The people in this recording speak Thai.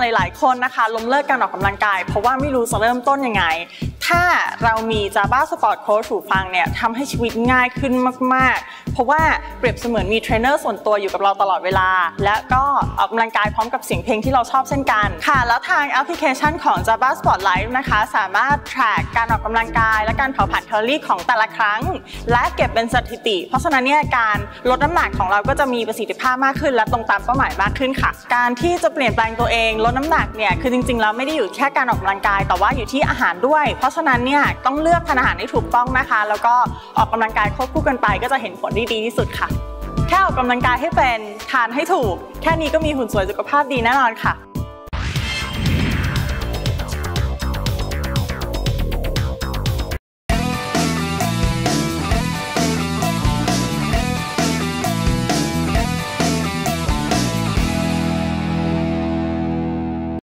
หลายๆคนนะคะล้มเลิกการออกกำลังกายเพราะว่าไม่รู้จะเริ่มต้นยังไงถ้าเรามี Java Sport Coach หูฟังเนี่ยทำให้ชีวิตง่ายขึ้นมากๆเพราะว่าเปรียบเสมือนมีเทรนเนอร์ส่วนตัวอยู่กับเราตลอดเวลาและก็ออกกำลังกายพร้อมกับเสียงเพลงที่เราชอบเช่นกันค่ะแล้วทางแอปพลิเคชันของ Java Sport Life นะคะสามารถ track การออกกำลังกายและการเผาผลาญแคลอรี่ของแต่ละครั้งและเก็บเป็นสถิติเพราะฉะนั้นเนี่ยการลดน้ำหนักของเราก็จะมีประสิทธิภาพมากขึ้นและตรงตามเป้าหมายมากขึ้นค่ะการที่จะเปลี่ยนแปลงตัวเองลดน้ำหนักเนี่ยคือจริงๆแล้วไม่ได้อยู่แค่การออกกำลังกายแต่ว่าอยู่ที่อาหารด้วยเพราะฉะนั้นเนี่ยต้องเลือกทานอาหารให้ถูกต้องนะคะแล้วก็ออกกำลังกายควบคู่กันไปก็จะเห็นผลที่ดีที่สุดค่ะแค่ออกกำลังกายให้เป็นทานให้ถูกแค่นี้ก็มีหุ่นสวยสุขภาพดีแน่นอนค่ะ